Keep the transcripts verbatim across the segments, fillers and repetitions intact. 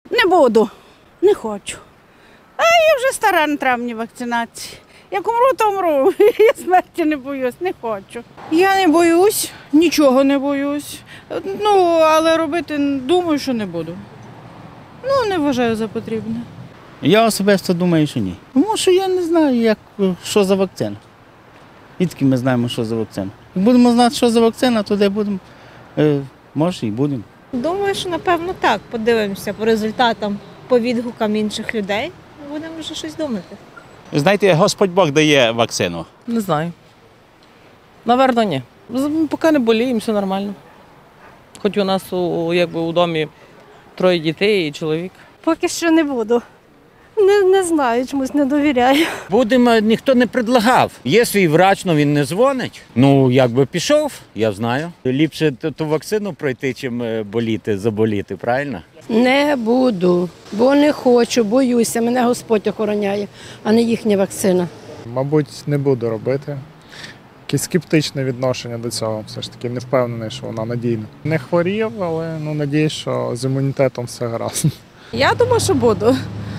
Не буду, не хочу. А я вже стара, не треба мені вакцинації. Як умру, то умру. Я смерті не боюсь, не хочу. Я не боюсь, нічого не боюсь. Ну, але робити думаю, що не буду. Ну, не вважаю за потрібне. Я особисто думаю, що ні. Тому що я не знаю, як, що за вакцина. Відки ми знаємо, що за вакцина. Як будемо знати, що за вакцина, тоді будемо, е, може і будемо. Думаю, що напевно так. Подивимося по результатам, по відгукам інших людей. Будемо вже щось думати. Знаєте, Господь Бог дає вакцину. Не знаю. Наверно, ні. З- Поки не боліємо, все нормально. Хоч у нас у, якби, у домі троє дітей і чоловік. Поки що не буду. Не, не знаю, чомусь не довіряю. Будемо, ніхто не предлагав. Є свій врач, але він не дзвонить. Ну, якби пішов, я знаю. Ліпше ту, ту вакцину пройти, чим е, боліти, заболіти, правильно? Не буду, бо не хочу, боюся, мене Господь охороняє, а не їхня вакцина. Мабуть, не буду робити. Якесь скептичне відношення до цього. Все ж таки не впевнений, що вона надійна. Не хворів, але ну, надіюсь, що з імунітетом все гаразд. Я думаю, що буду.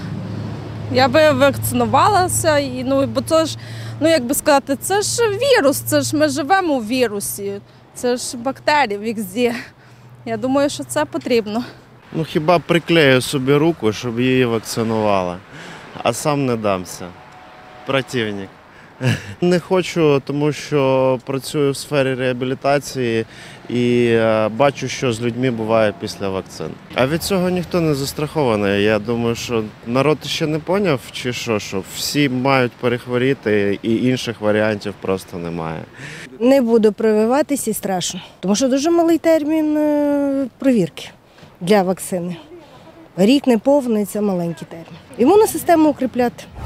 Я би вакцинувалася, і, ну, бо це ж, ну як би сказати, це ж вірус, це ж ми живемо в вірусі, це ж бактерії везде. Я думаю, що це потрібно. Ну хіба приклею собі руку, щоб її вакцинували, а сам не дамся. Противник. Не хочу, тому що працюю в сфері реабілітації і е, бачу, що з людьми буває після вакцин. А від цього ніхто не застрахований. Я думаю, що народ ще не поняв, чи що, що всі мають перехворіти і інших варіантів просто немає. Не буду прививатися і страшно, тому що дуже малий термін е, провірки для вакцини. Рік не повний – це маленький термін. Імунну систему укріпляти.